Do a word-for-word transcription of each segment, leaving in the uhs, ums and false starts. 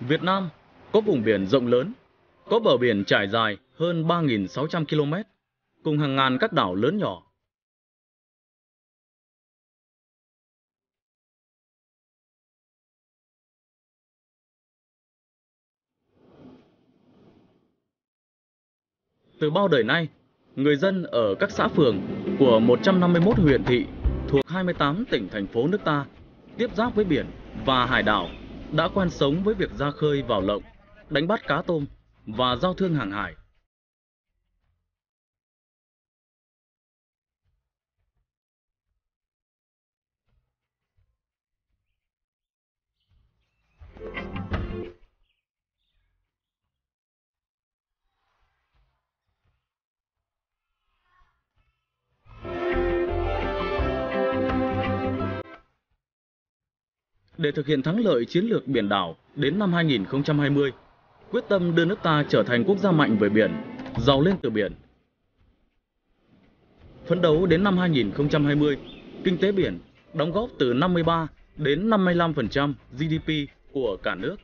Việt Nam có vùng biển rộng lớn, có bờ biển trải dài hơn ba nghìn sáu trăm ki lô mét, cùng hàng ngàn các đảo lớn nhỏ. Từ bao đời nay, người dân ở các xã phường của một trăm năm mươi mốt huyện thị thuộc hai mươi tám tỉnh thành phố nước ta tiếp giáp với biển và hải đảo đã quen sống với việc ra khơi vào lộng, đánh bắt cá tôm và giao thương hàng hải. Để thực hiện thắng lợi chiến lược biển đảo đến năm hai nghìn không trăm hai mươi, quyết tâm đưa nước ta trở thành quốc gia mạnh về biển, giàu lên từ biển. Phấn đấu đến năm hai nghìn không trăm hai mươi, kinh tế biển đóng góp từ năm mươi ba đến năm mươi lăm phần trăm giê đê pê của cả nước.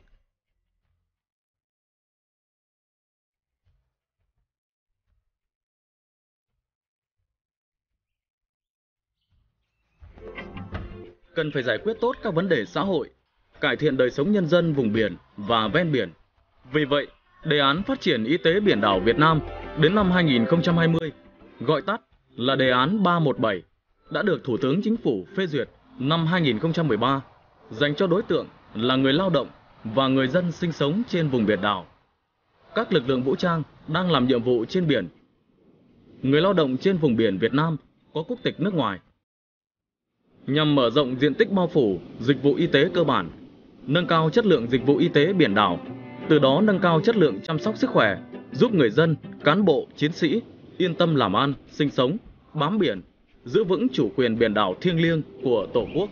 Cần phải giải quyết tốt các vấn đề xã hội, cải thiện đời sống nhân dân vùng biển và ven biển. Vì vậy, đề án phát triển y tế biển đảo Việt Nam đến năm hai nghìn không trăm hai mươi, gọi tắt là đề án ba một bảy, đã được Thủ tướng Chính phủ phê duyệt năm hai nghìn không trăm mười ba, dành cho đối tượng là người lao động và người dân sinh sống trên vùng biển đảo, các lực lượng vũ trang đang làm nhiệm vụ trên biển, người lao động trên vùng biển Việt Nam có quốc tịch nước ngoài, nhằm mở rộng diện tích bao phủ dịch vụ y tế cơ bản, nâng cao chất lượng dịch vụ y tế biển đảo, từ đó nâng cao chất lượng chăm sóc sức khỏe, giúp người dân, cán bộ, chiến sĩ yên tâm làm ăn, sinh sống, bám biển, giữ vững chủ quyền biển đảo thiêng liêng của Tổ quốc.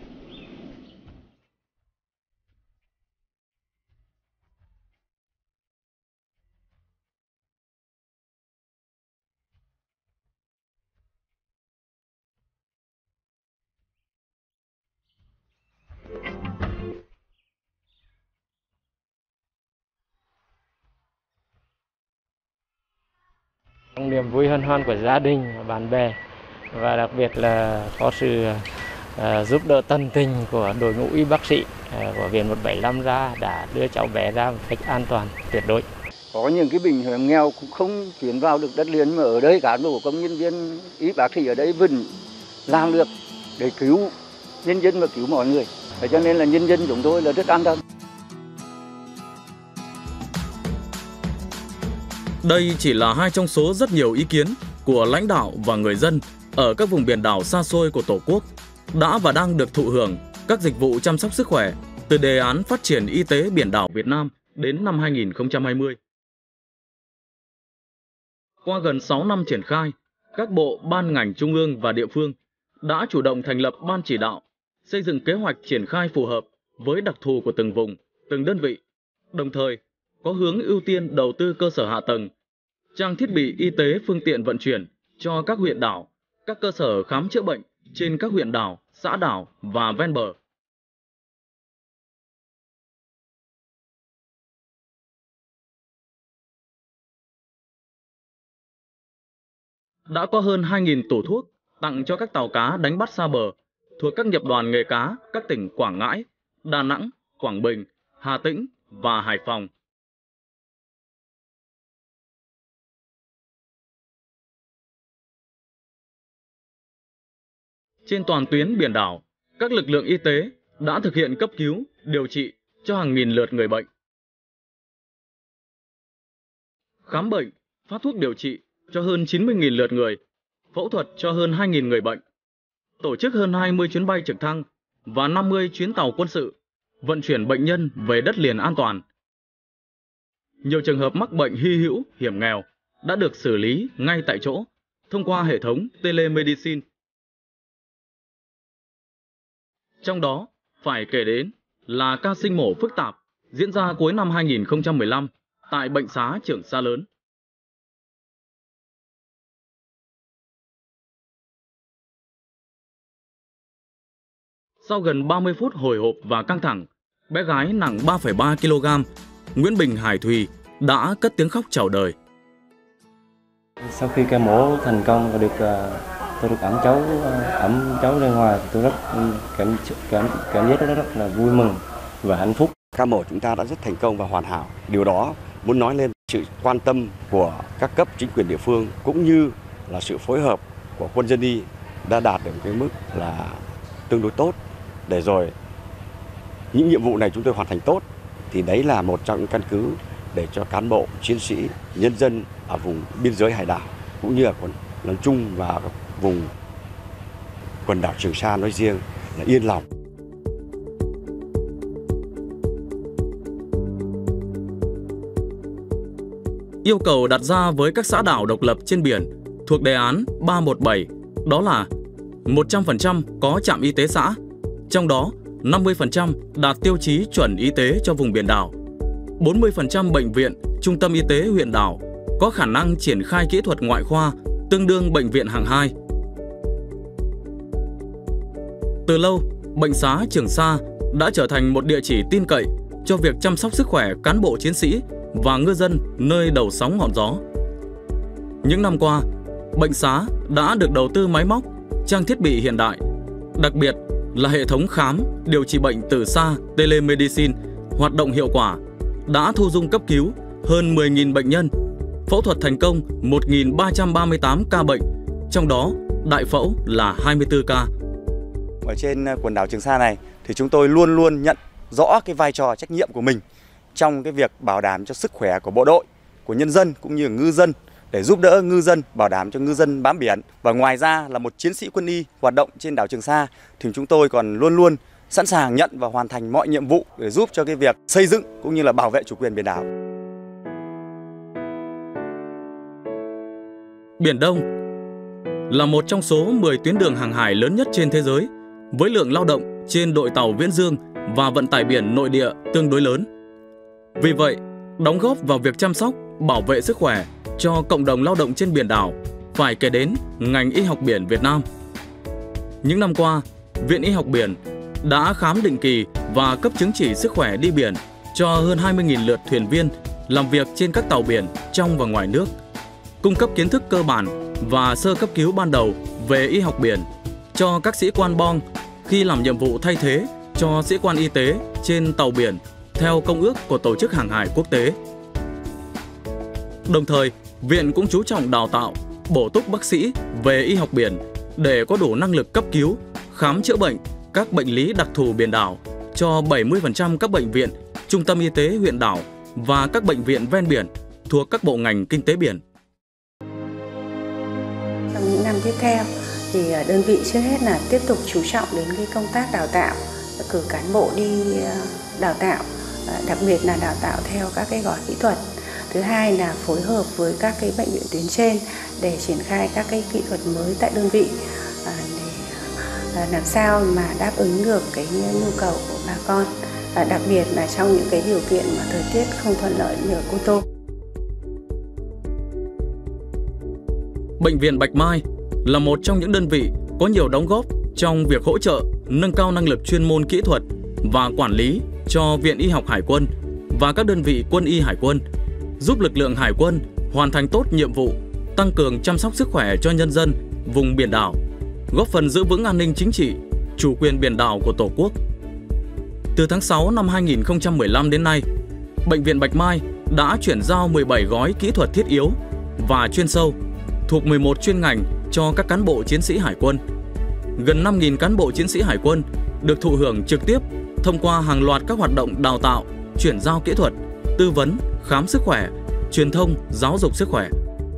Trong niềm vui hân hoan của gia đình và bạn bè, và đặc biệt là có sự uh, giúp đỡ tận tình của đội ngũ y bác sĩ uh, của Viện một bảy lăm ra đã đưa cháu bé ra một cách an toàn tuyệt đối. Có những cái bệnh hiểm nghèo cũng không chuyển vào được đất liền, mà ở đây cán bộ công nhân viên y bác sĩ ở đây vẫn làm được để cứu nhân dân và cứu mọi người. Thế cho nên là nhân dân chúng tôi là rất an tâm. Đây chỉ là hai trong số rất nhiều ý kiến của lãnh đạo và người dân ở các vùng biển đảo xa xôi của Tổ quốc đã và đang được thụ hưởng các dịch vụ chăm sóc sức khỏe từ đề án phát triển y tế biển đảo Việt Nam đến năm hai nghìn không trăm hai mươi. Qua gần sáu năm triển khai, các bộ, ban ngành trung ương và địa phương đã chủ động thành lập ban chỉ đạo, xây dựng kế hoạch triển khai phù hợp với đặc thù của từng vùng, từng đơn vị, đồng thời có hướng ưu tiên đầu tư cơ sở hạ tầng, trang thiết bị y tế, phương tiện vận chuyển cho các huyện đảo, các cơ sở khám chữa bệnh trên các huyện đảo, xã đảo và ven bờ. Đã có hơn hai nghìn tủ thuốc tặng cho các tàu cá đánh bắt xa bờ thuộc các nghiệp đoàn nghề cá các tỉnh Quảng Ngãi, Đà Nẵng, Quảng Bình, Hà Tĩnh và Hải Phòng. Trên toàn tuyến biển đảo, các lực lượng y tế đã thực hiện cấp cứu, điều trị cho hàng nghìn lượt người bệnh, khám bệnh, phát thuốc điều trị cho hơn chín mươi nghìn lượt người, phẫu thuật cho hơn hai nghìn người bệnh, tổ chức hơn hai mươi chuyến bay trực thăng và năm mươi chuyến tàu quân sự, vận chuyển bệnh nhân về đất liền an toàn. Nhiều trường hợp mắc bệnh hy hữu, hiểm nghèo đã được xử lý ngay tại chỗ thông qua hệ thống telemedicine. Trong đó, phải kể đến là ca sinh mổ phức tạp diễn ra cuối năm hai nghìn không trăm mười lăm tại Bệnh xá Trường Sa Lớn. Sau gần ba mươi phút hồi hộp và căng thẳng, bé gái nặng ba phẩy ba ki lô gam Nguyễn Bình Hải Thùy đã cất tiếng khóc chào đời. Sau khi ca mổ thành công và được tôi được ẵm cháu ẵm cháu ra ngoài, tôi rất cảm cảm cảm giác rất rất là vui mừng và hạnh phúc. Ca mổ chúng ta đã rất thành công và hoàn hảo. Điều đó muốn nói lên sự quan tâm của các cấp chính quyền địa phương cũng như là sự phối hợp của quân dân y đã đạt được cái mức là tương đối tốt, để rồi những nhiệm vụ này chúng tôi hoàn thành tốt thì đấy là một trong những căn cứ để cho cán bộ, chiến sĩ, nhân dân ở vùng biên giới hải đảo cũng như ở quần nói chung và vùng quần đảo Trường Sa nói riêng là yên lòng. Yêu cầu đặt ra với các xã đảo độc lập trên biển thuộc đề án ba một bảy đó là một trăm phần trăm có trạm y tế xã, trong đó năm mươi phần trăm đạt tiêu chí chuẩn y tế cho vùng biển đảo, bốn mươi phần trăm bệnh viện, trung tâm y tế huyện đảo có khả năng triển khai kỹ thuật ngoại khoa tương đương bệnh viện hạng hai. Từ lâu, bệnh xá Trường Sa đã trở thành một địa chỉ tin cậy cho việc chăm sóc sức khỏe cán bộ chiến sĩ và ngư dân nơi đầu sóng ngọn gió. Những năm qua, bệnh xá đã được đầu tư máy móc, trang thiết bị hiện đại, đặc biệt là hệ thống khám, điều trị bệnh từ xa telemedicine hoạt động hiệu quả, đã thu dung cấp cứu hơn mười nghìn bệnh nhân, phẫu thuật thành công một nghìn ba trăm ba mươi tám ca bệnh, trong đó đại phẫu là hai mươi tư ca. Ở trên quần đảo Trường Sa này thì chúng tôi luôn luôn nhận rõ cái vai trò trách nhiệm của mình trong cái việc bảo đảm cho sức khỏe của bộ đội, của nhân dân cũng như ngư dân, để giúp đỡ ngư dân, bảo đảm cho ngư dân bám biển. Và ngoài ra là một chiến sĩ quân y hoạt động trên đảo Trường Sa thì chúng tôi còn luôn luôn sẵn sàng nhận và hoàn thành mọi nhiệm vụ để giúp cho cái việc xây dựng cũng như là bảo vệ chủ quyền biển đảo. Biển Đông là một trong số mười tuyến đường hàng hải lớn nhất trên thế giới, với lượng lao động trên đội tàu viễn dương và vận tải biển nội địa tương đối lớn. Vì vậy, đóng góp vào việc chăm sóc, bảo vệ sức khỏe cho cộng đồng lao động trên biển đảo phải kể đến ngành y học biển Việt Nam. Những năm qua, Viện Y học biển đã khám định kỳ và cấp chứng chỉ sức khỏe đi biển cho hơn hai mươi nghìn lượt thuyền viên làm việc trên các tàu biển trong và ngoài nước, cung cấp kiến thức cơ bản và sơ cấp cứu ban đầu về y học biển cho các sĩ quan bong khi làm nhiệm vụ thay thế cho sĩ quan y tế trên tàu biển theo công ước của Tổ chức Hàng hải Quốc tế. Đồng thời, Viện cũng chú trọng đào tạo, bổ túc bác sĩ về y học biển để có đủ năng lực cấp cứu, khám chữa bệnh các bệnh lý đặc thù biển đảo cho bảy mươi phần trăm các bệnh viện, trung tâm y tế huyện đảo và các bệnh viện ven biển thuộc các bộ ngành kinh tế biển. Trong những năm tiếp theo thì đơn vị trước hết là tiếp tục chú trọng đến cái công tác đào tạo, cử cán bộ đi đào tạo, đặc biệt là đào tạo theo các cái gói kỹ thuật. Thứ hai là phối hợp với các cái bệnh viện tuyến trên để triển khai các cái kỹ thuật mới tại đơn vị để làm sao mà đáp ứng được cái nhu cầu của bà con, đặc biệt là trong những cái điều kiện mà thời tiết không thuận lợi như ở Cô Tô. Bệnh viện Bạch Mai là một trong những đơn vị có nhiều đóng góp trong việc hỗ trợ nâng cao năng lực chuyên môn kỹ thuật và quản lý cho Viện Y học Hải quân và các đơn vị quân y Hải quân, giúp lực lượng Hải quân hoàn thành tốt nhiệm vụ tăng cường chăm sóc sức khỏe cho nhân dân vùng biển đảo, góp phần giữ vững an ninh chính trị, chủ quyền biển đảo của Tổ quốc. Từ tháng sáu năm hai nghìn không trăm mười lăm đến nay, Bệnh viện Bạch Mai đã chuyển giao mười bảy gói kỹ thuật thiết yếu và chuyên sâu thuộc mười một chuyên ngành cho các cán bộ chiến sĩ Hải quân. Gần năm nghìn cán bộ chiến sĩ Hải quân được thụ hưởng trực tiếp thông qua hàng loạt các hoạt động đào tạo, chuyển giao kỹ thuật, tư vấn, khám sức khỏe, truyền thông, giáo dục sức khỏe.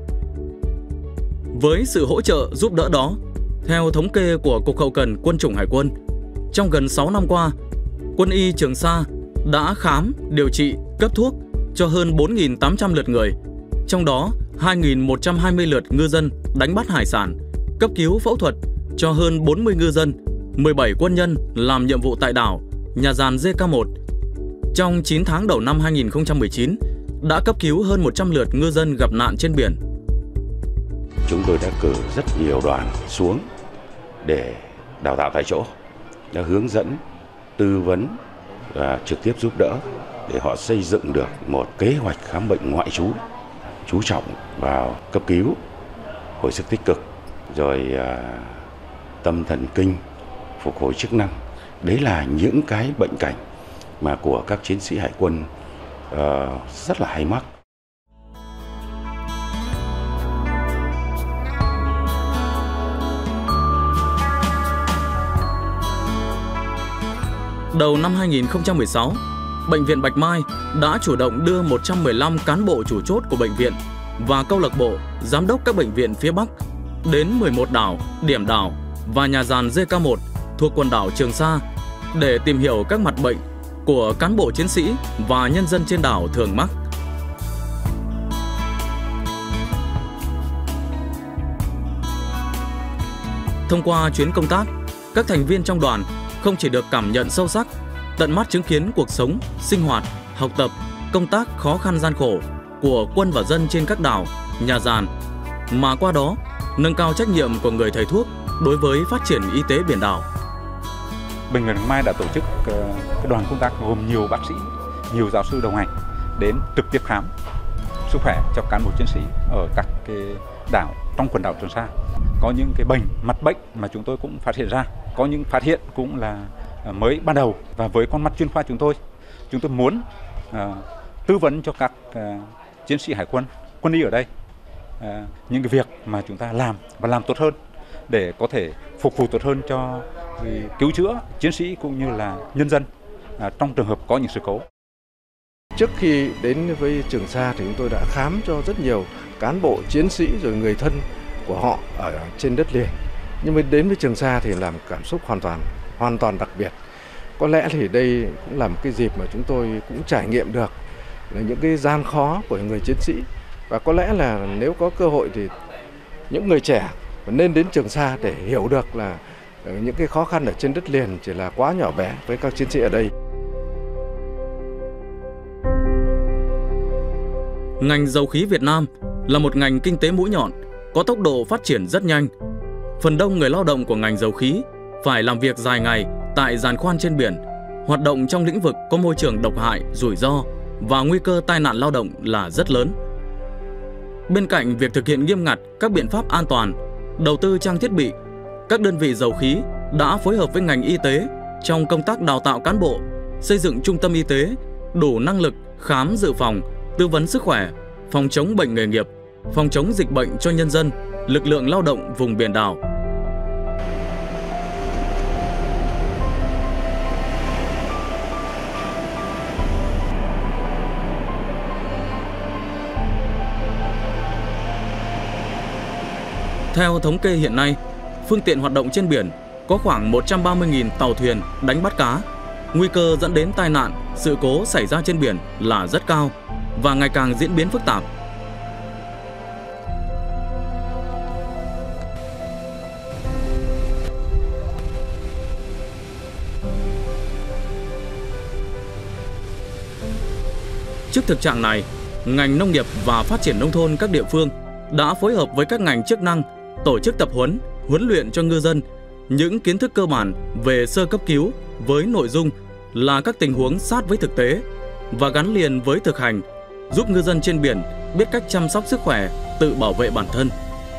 Với sự hỗ trợ giúp đỡ đó, theo thống kê của Cục Hậu cần Quân chủng Hải quân, trong gần sáu năm qua, Quân y Trường Sa đã khám, điều trị, cấp thuốc cho hơn bốn nghìn tám trăm lượt người, trong đó hai nghìn một trăm hai mươi lượt ngư dân đánh bắt hải sản, cấp cứu phẫu thuật cho hơn bốn mươi ngư dân, mười bảy quân nhân làm nhiệm vụ tại đảo, nhà giàn J K một. Trong chín tháng đầu năm hai nghìn không trăm mười chín, đã cấp cứu hơn một trăm lượt ngư dân gặp nạn trên biển. Chúng tôi đã cử rất nhiều đoàn xuống để đào tạo tại chỗ, đã hướng dẫn, tư vấn và trực tiếp giúp đỡ để họ xây dựng được một kế hoạch khám bệnh ngoại trú, chú trọng vào cấp cứu, hồi sức tích cực, rồi à, tâm thần kinh, phục hồi chức năng. Đấy là những cái bệnh cảnh mà của các chiến sĩ hải quân uh, rất là hay mắc. Đầu năm hai nghìn không trăm mười sáu, Bệnh viện Bạch Mai đã chủ động đưa một trăm mười lăm cán bộ chủ chốt của bệnh viện và câu lạc bộ giám đốc các bệnh viện phía Bắc đến mười một đảo, điểm đảo và nhà giàn J K một thuộc quần đảo Trường Sa để tìm hiểu các mặt bệnh của cán bộ chiến sĩ và nhân dân trên đảo thường mắc. Thông qua chuyến công tác, các thành viên trong đoàn không chỉ được cảm nhận sâu sắc, tận mắt chứng kiến cuộc sống, sinh hoạt, học tập, công tác khó khăn gian khổ của quân và dân trên các đảo, nhà giàn, mà qua đó nâng cao trách nhiệm của người thầy thuốc đối với phát triển y tế biển đảo. Bệnh viện Bạch Mai đã tổ chức cái đoàn công tác gồm nhiều bác sĩ, nhiều giáo sư đồng hành đến trực tiếp khám sức khỏe cho cán bộ chiến sĩ ở các cái đảo trong quần đảo Trường Sa. Có những cái bệnh, mặt bệnh mà chúng tôi cũng phát hiện ra, có những phát hiện cũng là mới ban đầu, và với con mắt chuyên khoa chúng tôi, chúng tôi muốn uh, tư vấn cho các uh, chiến sĩ hải quân, quân y ở đây uh, những cái việc mà chúng ta làm và làm tốt hơn để có thể phục vụ tốt hơn cho uh, cứu chữa chiến sĩ cũng như là nhân dân uh, trong trường hợp có những sự cố. Trước khi đến với Trường Sa thì chúng tôi đã khám cho rất nhiều cán bộ chiến sĩ rồi người thân của họ ở trên đất liền. Nhưng mà đến với Trường Sa thì làm cảm xúc hoàn toàn hoàn toàn đặc biệt. Có lẽ thì đây cũng là một cái dịp mà chúng tôi cũng trải nghiệm được là những cái gian khó của người chiến sĩ, và có lẽ là nếu có cơ hội thì những người trẻ nên đến Trường Sa để hiểu được là những cái khó khăn ở trên đất liền chỉ là quá nhỏ bé với các chiến sĩ ở đây. Ngành dầu khí Việt Nam là một ngành kinh tế mũi nhọn, có tốc độ phát triển rất nhanh. Phần đông người lao động của ngành dầu khí phải làm việc dài ngày tại giàn khoan trên biển, hoạt động trong lĩnh vực có môi trường độc hại, rủi ro và nguy cơ tai nạn lao động là rất lớn. Bên cạnh việc thực hiện nghiêm ngặt các biện pháp an toàn, đầu tư trang thiết bị, các đơn vị dầu khí đã phối hợp với ngành y tế trong công tác đào tạo cán bộ, xây dựng trung tâm y tế đủ năng lực khám dự phòng, tư vấn sức khỏe, phòng chống bệnh nghề nghiệp, phòng chống dịch bệnh cho nhân dân, lực lượng lao động vùng biển đảo. Theo thống kê hiện nay, phương tiện hoạt động trên biển có khoảng một trăm ba mươi nghìn tàu thuyền đánh bắt cá. Nguy cơ dẫn đến tai nạn, sự cố xảy ra trên biển là rất cao và ngày càng diễn biến phức tạp. Trước thực trạng này, ngành nông nghiệp và phát triển nông thôn các địa phương đã phối hợp với các ngành chức năng tổ chức tập huấn, huấn luyện cho ngư dân những kiến thức cơ bản về sơ cấp cứu với nội dung là các tình huống sát với thực tế và gắn liền với thực hành, giúp ngư dân trên biển biết cách chăm sóc sức khỏe, tự bảo vệ bản thân.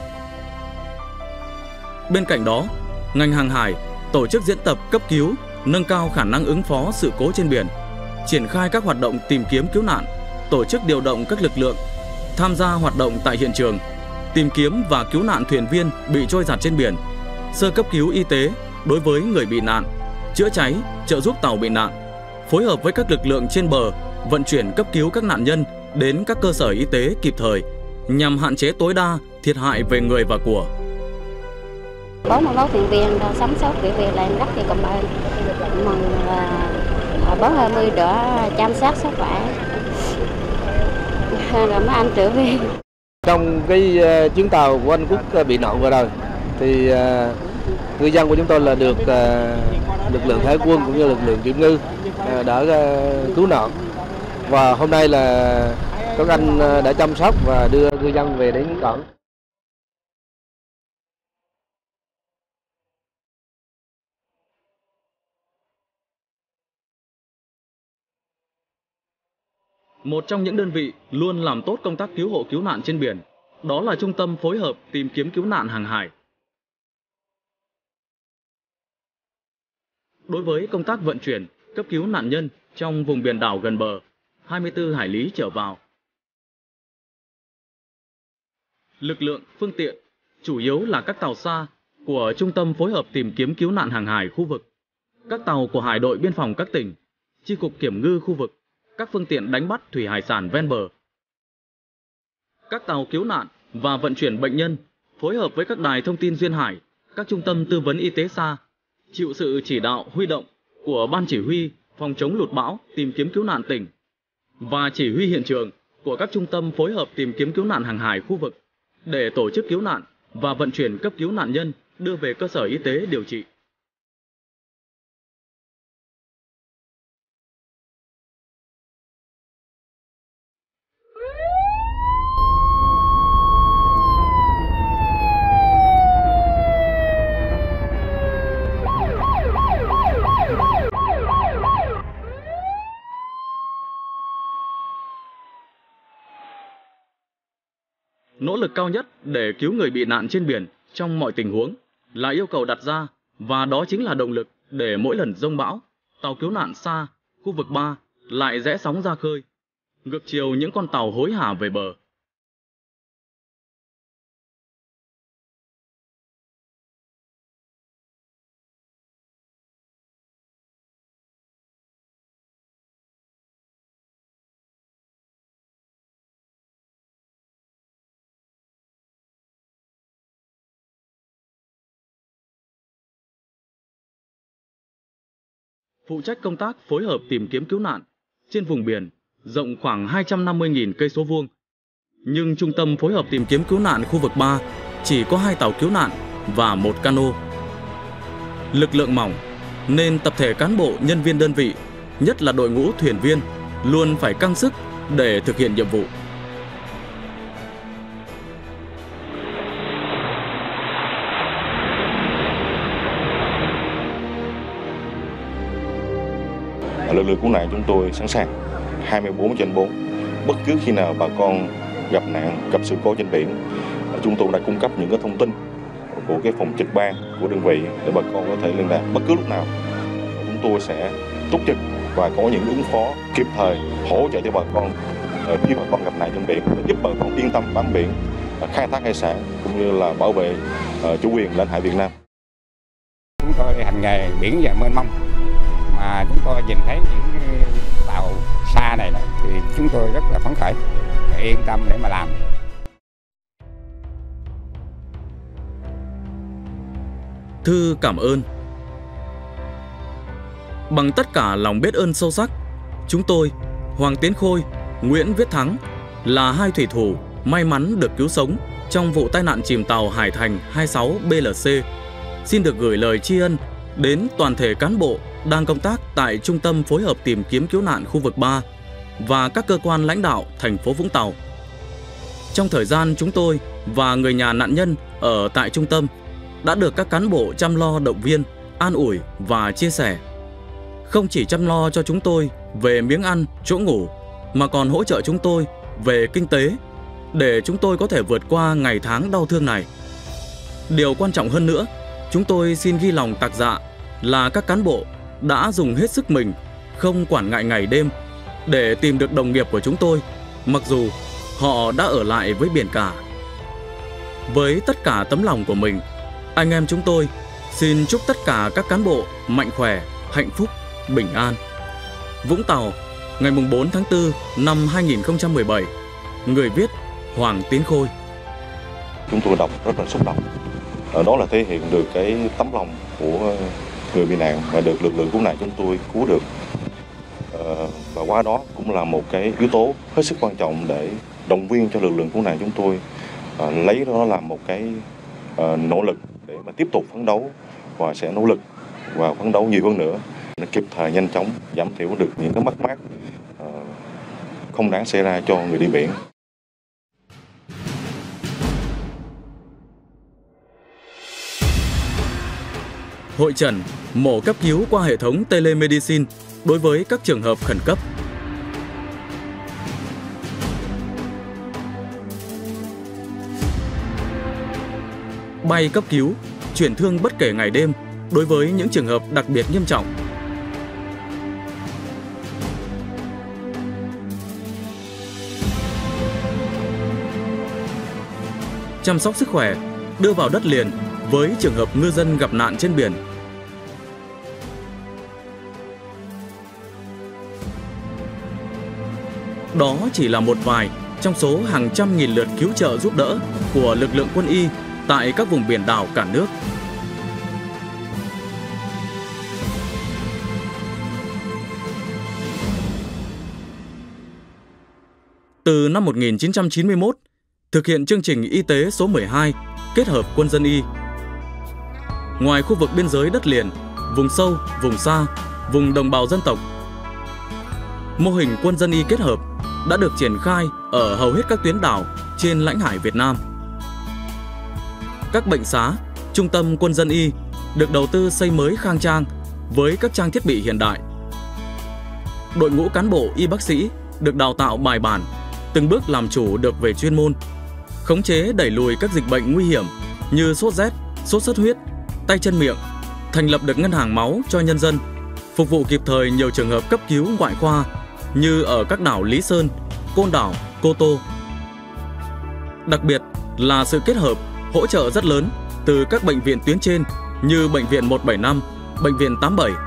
Bên cạnh đó, ngành hàng hải tổ chức diễn tập cấp cứu, nâng cao khả năng ứng phó sự cố trên biển, triển khai các hoạt động tìm kiếm cứu nạn, tổ chức điều động các lực lượng tham gia hoạt động tại hiện trường, tìm kiếm và cứu nạn thuyền viên bị trôi giạt trên biển, sơ cấp cứu y tế đối với người bị nạn, chữa cháy, trợ giúp tàu bị nạn, phối hợp với các lực lượng trên bờ, vận chuyển cấp cứu các nạn nhân đến các cơ sở y tế kịp thời nhằm hạn chế tối đa thiệt hại về người và của. bốn mươi mốt thuyền viên đã sống sót trở về lại rất là cảm ơn, mong là bốn hai mươi đã chăm sóc sức khỏe rồi mấy anh trở về. Trong cái uh, chuyến tàu của anh Quốc uh, bị nạn vừa rồi thì uh, ngư dân của chúng tôi là được uh, lực lượng hải quân cũng như lực lượng kiểm ngư uh, đã uh, cứu nạn, và hôm nay là các anh uh, đã chăm sóc và đưa ngư dân về đến cảng. Một trong những đơn vị luôn làm tốt công tác cứu hộ cứu nạn trên biển, đó là Trung tâm Phối hợp Tìm kiếm Cứu nạn Hàng hải. Đối với công tác vận chuyển, cấp cứu nạn nhân trong vùng biển đảo gần bờ, hai mươi tư hải lý trở vào, lực lượng, phương tiện chủ yếu là các tàu xa của Trung tâm Phối hợp Tìm kiếm Cứu nạn Hàng hải khu vực, các tàu của Hải đội Biên phòng các tỉnh, Chi cục Kiểm ngư khu vực, các phương tiện đánh bắt thủy hải sản ven bờ. Các tàu cứu nạn và vận chuyển bệnh nhân phối hợp với các đài thông tin duyên hải, các trung tâm tư vấn y tế xa, chịu sự chỉ đạo huy động của Ban Chỉ huy phòng chống lụt bão tìm kiếm cứu nạn tỉnh và chỉ huy hiện trường của các trung tâm phối hợp tìm kiếm cứu nạn hàng hải khu vực để tổ chức cứu nạn và vận chuyển cấp cứu nạn nhân đưa về cơ sở y tế điều trị. Nỗ lực cao nhất để cứu người bị nạn trên biển trong mọi tình huống là yêu cầu đặt ra, và đó chính là động lực để mỗi lần giông bão, tàu cứu nạn xa, khu vực ba lại rẽ sóng ra khơi, ngược chiều những con tàu hối hả về bờ. Phụ trách công tác phối hợp tìm kiếm cứu nạn trên vùng biển rộng khoảng hai trăm năm mươi nghìn cây số vuông. Nhưng trung tâm phối hợp tìm kiếm cứu nạn khu vực ba chỉ có hai tàu cứu nạn và một cano. Lực lượng mỏng nên tập thể cán bộ nhân viên đơn vị, nhất là đội ngũ thuyền viên, luôn phải căng sức để thực hiện nhiệm vụ. Lực lượng cứu nạn chúng tôi sẵn sàng hai mươi bốn trên bốn. Bất cứ khi nào bà con gặp nạn, gặp sự cố trên biển, chúng tôi đã cung cấp những cái thông tin của cái phòng trực ban của đơn vị để bà con có thể liên lạc bất cứ lúc nào. Chúng tôi sẽ túc trực và có những ứng phó kịp thời, hỗ trợ cho bà con khi bà con gặp nạn trên biển, để giúp bà con yên tâm bám biển, khai thác hải sản cũng như là bảo vệ chủ quyền lãnh hải Việt Nam. Chúng tôi hành nghề biển và mênh mông, mà chúng tôi nhìn thấy những tàu xa này thì chúng tôi rất là phấn khởi, yên tâm để mà làm. Thư cảm ơn. Bằng tất cả lòng biết ơn sâu sắc, chúng tôi, Hoàng Tiến Khôi, Nguyễn Viết Thắng, là hai thủy thủ may mắn được cứu sống trong vụ tai nạn chìm tàu Hải Thành hai mươi sáu B L C, xin được gửi lời tri ân đến toàn thể cán bộ đang công tác tại Trung tâm Phối hợp Tìm kiếm Cứu nạn khu vực ba và các cơ quan lãnh đạo thành phố Vũng Tàu. Trong thời gian chúng tôi và người nhà nạn nhân ở tại trung tâm đã được các cán bộ chăm lo động viên, an ủi và chia sẻ. Không chỉ chăm lo cho chúng tôi về miếng ăn, chỗ ngủ, mà còn hỗ trợ chúng tôi về kinh tế để chúng tôi có thể vượt qua ngày tháng đau thương này. Điều quan trọng hơn nữa, chúng tôi xin ghi lòng tạc dạ là các cán bộ đã dùng hết sức mình, không quản ngại ngày đêm để tìm được đồng nghiệp của chúng tôi, mặc dù họ đã ở lại với biển cả. Với tất cả tấm lòng của mình, anh em chúng tôi xin chúc tất cả các cán bộ mạnh khỏe, hạnh phúc, bình an. Vũng Tàu, ngày bốn tháng tư năm hai nghìn không trăm mười bảy. Người viết Hoàng Tiến Khôi. Chúng tôi đọc rất là xúc động. Đó là thể hiện được cái tấm lòng của người bị nạn và được lực lượng cứu nạn chúng tôi cứu được. Và qua đó cũng là một cái yếu tố hết sức quan trọng để động viên cho lực lượng cứu nạn chúng tôi lấy đó làm một cái nỗ lực để mà tiếp tục phấn đấu, và sẽ nỗ lực và phấn đấu nhiều hơn nữa để kịp thời nhanh chóng giảm thiểu được những cái mất mát không đáng xảy ra cho người đi biển. Hội chẩn, mổ cấp cứu qua hệ thống telemedicine đối với các trường hợp khẩn cấp. bay cấp cứu, chuyển thương bất kể ngày đêm đối với những trường hợp đặc biệt nghiêm trọng. Chăm sóc sức khỏe, đưa vào đất liền với trường hợp ngư dân gặp nạn trên biển. Đó chỉ là một vài trong số hàng trăm nghìn lượt cứu trợ giúp đỡ của lực lượng quân y tại các vùng biển đảo cả nước. Từ năm một nghìn chín trăm chín mươi mốt, thực hiện chương trình y tế số mười hai kết hợp quân dân y. Ngoài khu vực biên giới đất liền, vùng sâu, vùng xa, vùng đồng bào dân tộc, mô hình quân dân y kết hợp đã được triển khai ở hầu hết các tuyến đảo trên lãnh hải Việt Nam. Các bệnh xá, trung tâm quân dân y được đầu tư xây mới khang trang với các trang thiết bị hiện đại. Đội ngũ cán bộ y bác sĩ được đào tạo bài bản, từng bước làm chủ được về chuyên môn, khống chế đẩy lùi các dịch bệnh nguy hiểm như sốt rét, sốt xuất huyết, tay chân miệng, thành lập được ngân hàng máu cho nhân dân, phục vụ kịp thời nhiều trường hợp cấp cứu ngoại khoa như ở các đảo Lý Sơn, Côn Đảo, Cô Tô. Đặc biệt là sự kết hợp, hỗ trợ rất lớn từ các bệnh viện tuyến trên như Bệnh viện một bảy năm, Bệnh viện tám bảy.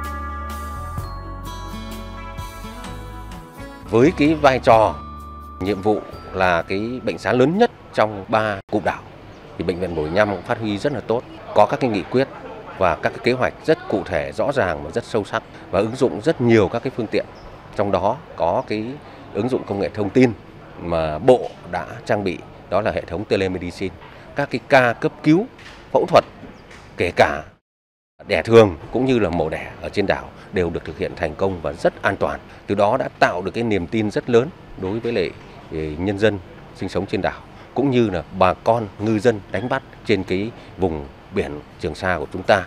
Với cái vai trò, nhiệm vụ là cái bệnh xá lớn nhất trong ba cụm đảo, thì Bệnh viện một bảy năm cũng phát huy rất là tốt. Có các cái nghị quyết và các cái kế hoạch rất cụ thể, rõ ràng và rất sâu sắc, và ứng dụng rất nhiều các cái phương tiện. Trong đó có cái ứng dụng công nghệ thông tin mà Bộ đã trang bị, đó là hệ thống telemedicine. Các cái ca cấp cứu, phẫu thuật, kể cả đẻ thường cũng như là mổ đẻ ở trên đảo đều được thực hiện thành công và rất an toàn. Từ đó đã tạo được cái niềm tin rất lớn đối với lại nhân dân sinh sống trên đảo, cũng như là bà con ngư dân đánh bắt trên cái vùng biển Trường Sa của chúng ta.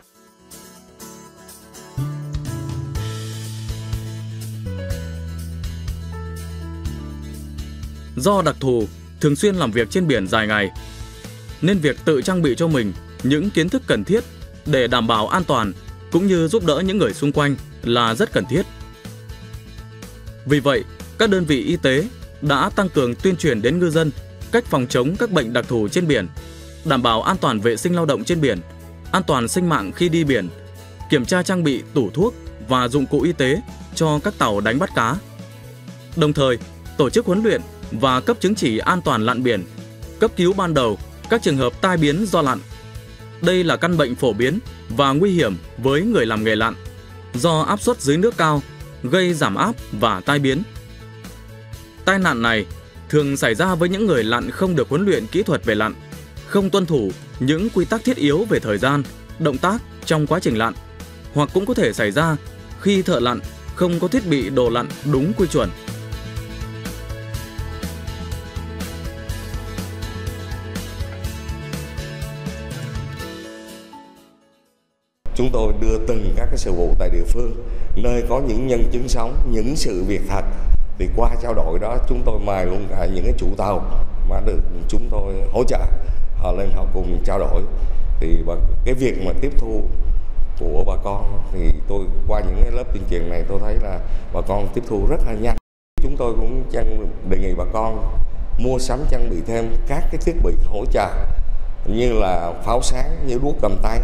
Do đặc thù thường xuyên làm việc trên biển dài ngày, nên việc tự trang bị cho mình những kiến thức cần thiết để đảm bảo an toàn cũng như giúp đỡ những người xung quanh là rất cần thiết. Vì vậy, các đơn vị y tế đã tăng cường tuyên truyền đến ngư dân cách phòng chống các bệnh đặc thù trên biển, đảm bảo an toàn vệ sinh lao động trên biển, an toàn sinh mạng khi đi biển, kiểm tra trang bị tủ thuốc và dụng cụ y tế cho các tàu đánh bắt cá. Đồng thời, tổ chức huấn luyện và cấp chứng chỉ an toàn lặn biển, cấp cứu ban đầu các trường hợp tai biến do lặn. Đây là căn bệnh phổ biến và nguy hiểm với người làm nghề lặn, do áp suất dưới nước cao, gây giảm áp và tai biến. Tai nạn này thường xảy ra với những người lặn không được huấn luyện kỹ thuật về lặn, không tuân thủ những quy tắc thiết yếu về thời gian, động tác trong quá trình lặn, hoặc cũng có thể xảy ra khi thợ lặn không có thiết bị đồ lặn đúng quy chuẩn. Chúng tôi đưa từng các cái sự vụ tại địa phương, nơi có những nhân chứng sống, những sự việc thật, thì qua trao đổi đó chúng tôi mời luôn cả những cái chủ tàu mà được chúng tôi hỗ trợ, họ lên họ cùng trao đổi. Thì cái việc mà tiếp thu của bà con thì tôi qua những cái lớp tuyên truyền này tôi thấy là bà con tiếp thu rất là nhanh. Chúng tôi cũng đề nghị bà con mua sắm trang bị thêm các cái thiết bị hỗ trợ như là pháo sáng, như đuốc cầm tay.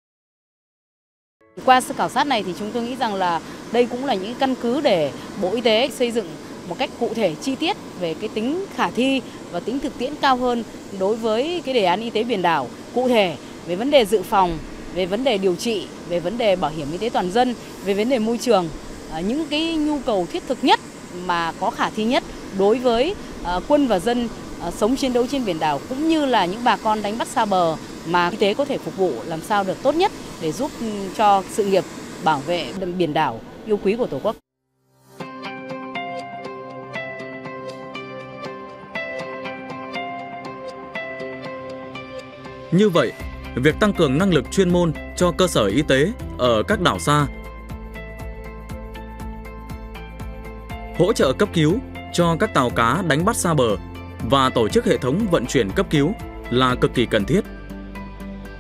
Qua sự khảo sát này thì chúng tôi nghĩ rằng là đây cũng là những căn cứ để Bộ Y tế xây dựng một cách cụ thể, chi tiết về cái tính khả thi và tính thực tiễn cao hơn đối với cái đề án y tế biển đảo, cụ thể về vấn đề dự phòng, về vấn đề điều trị, về vấn đề bảo hiểm y tế toàn dân, về vấn đề môi trường, những cái nhu cầu thiết thực nhất mà có khả thi nhất đối với quân và dân sống chiến đấu trên biển đảo, cũng như là những bà con đánh bắt xa bờ mà y tế có thể phục vụ làm sao được tốt nhất để giúp cho sự nghiệp bảo vệ biển đảo yêu quý của Tổ quốc. Như vậy, việc tăng cường năng lực chuyên môn cho cơ sở y tế ở các đảo xa, hỗ trợ cấp cứu cho các tàu cá đánh bắt xa bờ và tổ chức hệ thống vận chuyển cấp cứu là cực kỳ cần thiết.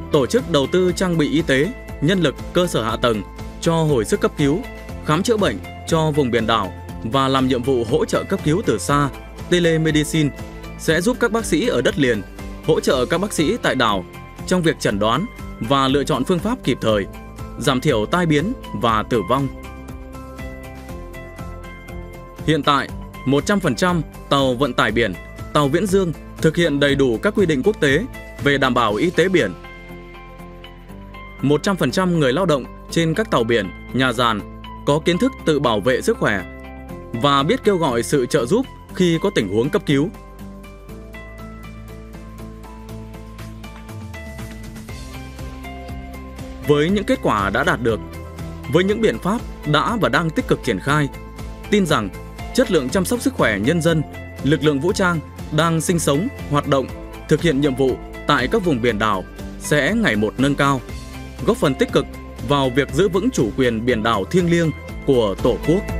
tổ chức đầu tư trang bị y tế, nhân lực, cơ sở hạ tầng cho hồi sức cấp cứu, khám chữa bệnh cho vùng biển đảo và làm nhiệm vụ hỗ trợ cấp cứu từ xa, telemedicine sẽ giúp các bác sĩ ở đất liền hỗ trợ các bác sĩ tại đảo trong việc chẩn đoán và lựa chọn phương pháp kịp thời, giảm thiểu tai biến và tử vong. Hiện tại, một trăm phần trăm tàu vận tải biển, tàu viễn dương thực hiện đầy đủ các quy định quốc tế về đảm bảo y tế biển. một trăm phần trăm người lao động trên các tàu biển, nhà giàn có kiến thức tự bảo vệ sức khỏe và biết kêu gọi sự trợ giúp khi có tình huống cấp cứu. Với những kết quả đã đạt được, với những biện pháp đã và đang tích cực triển khai, tin rằng chất lượng chăm sóc sức khỏe nhân dân, lực lượng vũ trang đang sinh sống, hoạt động, thực hiện nhiệm vụ tại các vùng biển đảo sẽ ngày một nâng cao, góp phần tích cực vào việc giữ vững chủ quyền biển đảo thiêng liêng của Tổ quốc.